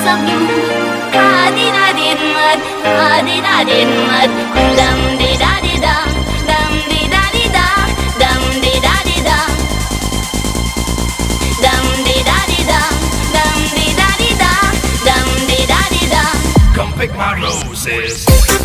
of blue. Ha-di-da-di-mud, ha-di-da-di-mud, dum-di-da-di-da, dum-di-da-di-da, dum-di-da-di-da, dum-di-da-di-da, dum-di-da-di-da, dum-di-da-di-da. Come pick my roses.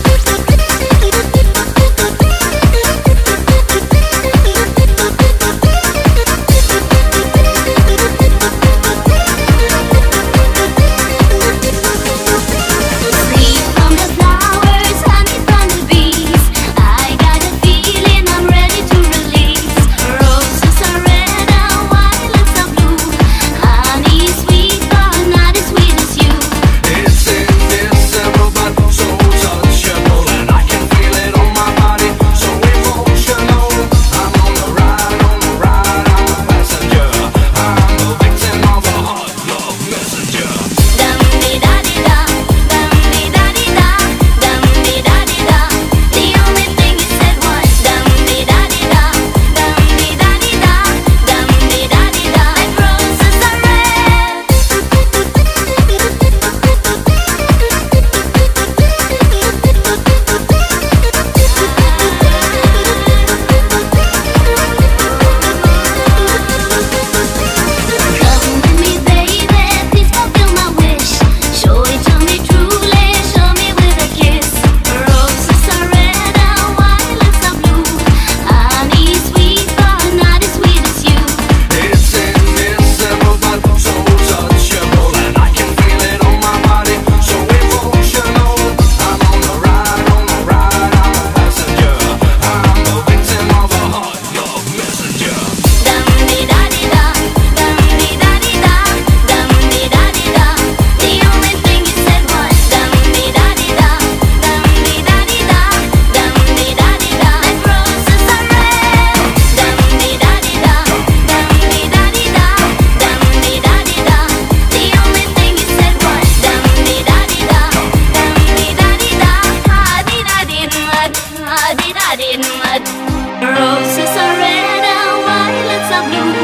Roses are red and violets are blue.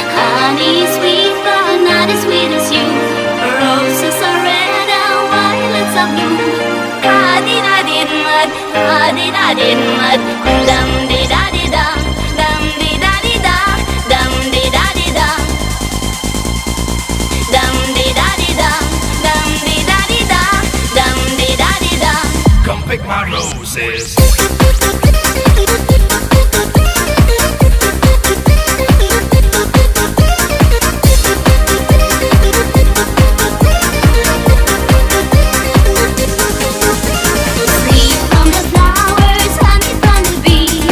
Honey is sweet but not as sweet as you. Roses are red and violets are blue. Ha-di-da-di-mud, ha-di-da-di-mud, dum-di-da-di-da, dum-di-da-di-da, dum-di-da-di-da, dum-di-da-di-da, dum-di-da-di-da, dum-di-da-di-da. Come pick my roses. Sweet from the flowers, honey from the bee.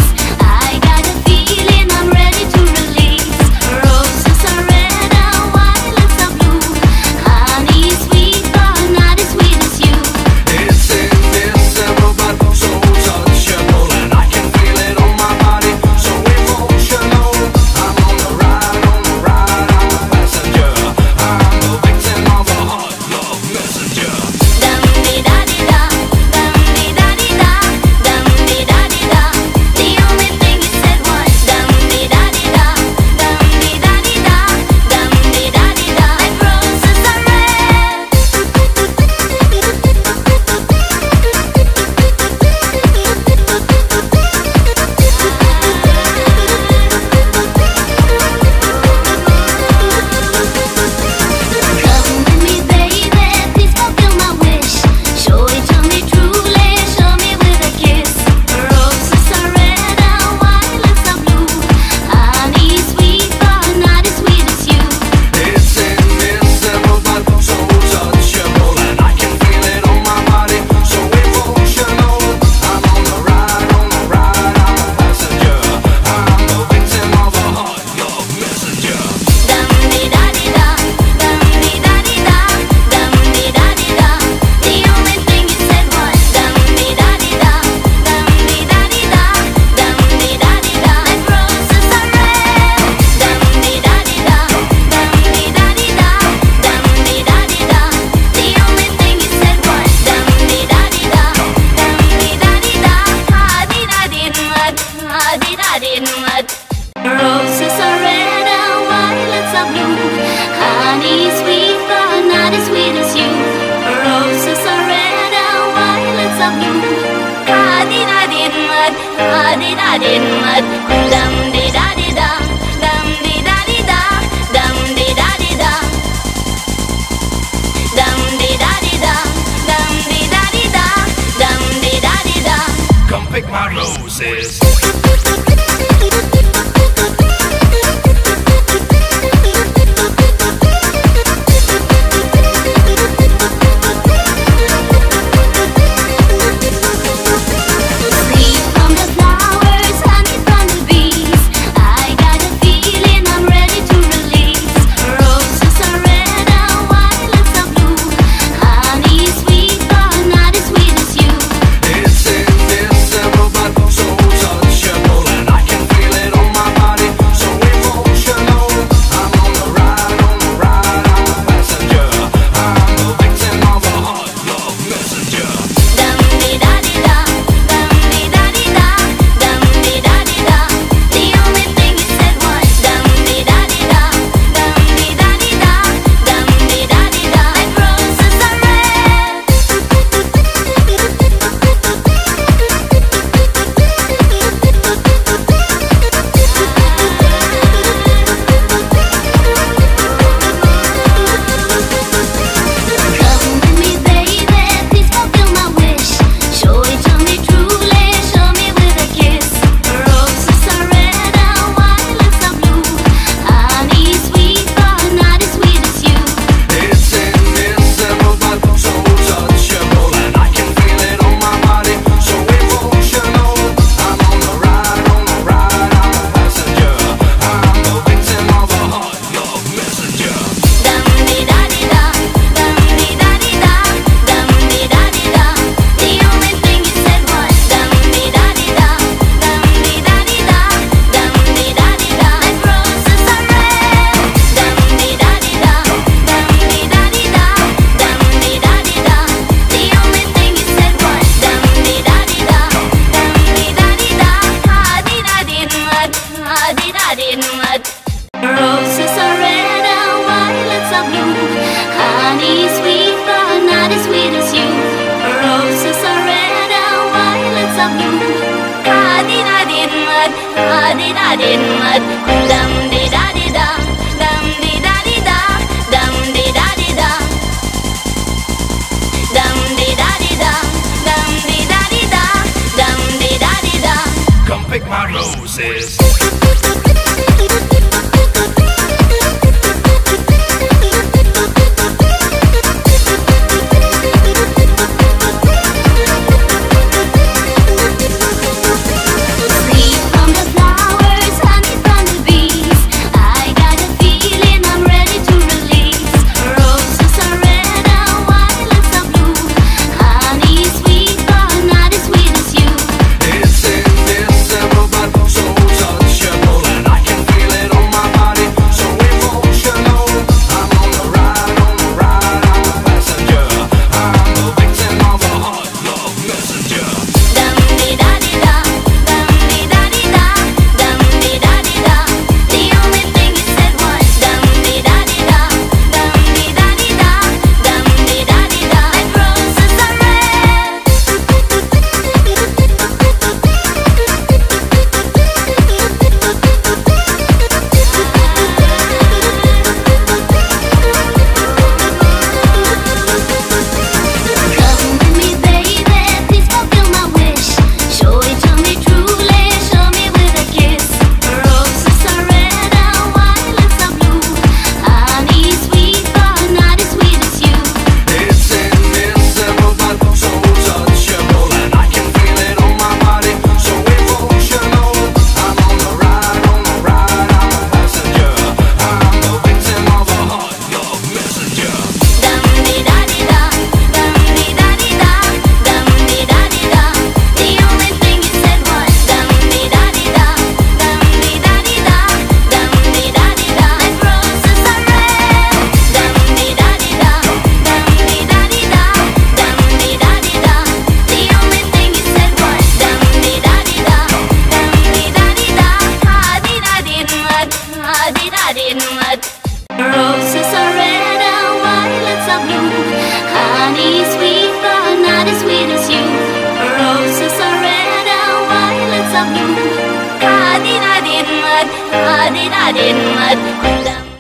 di da din mud, dum di da di da, dum di da di da, dum di da di da, dum di da di da, dum di da di da, dum di da di da. Come pick my roses. Roses are red and violets are blue. Honey is sweet, but not as sweet as you. Roses are red and violets are blue. Ha-di-da-di-mud, ha-di-da-di-mud, dum-di-da-di-da, dum-di-da-di-da, dum-di-da-di-da, dum-di-da-di-da, dum-di-da-di-da, dum-di-da-di-da. Come pick my roses. Sweet from the flowers, honey from the bees. I got a feeling I'm ready violets are blue. Ha-dee-da-dee-mud, ha-dee-da-dee-mud.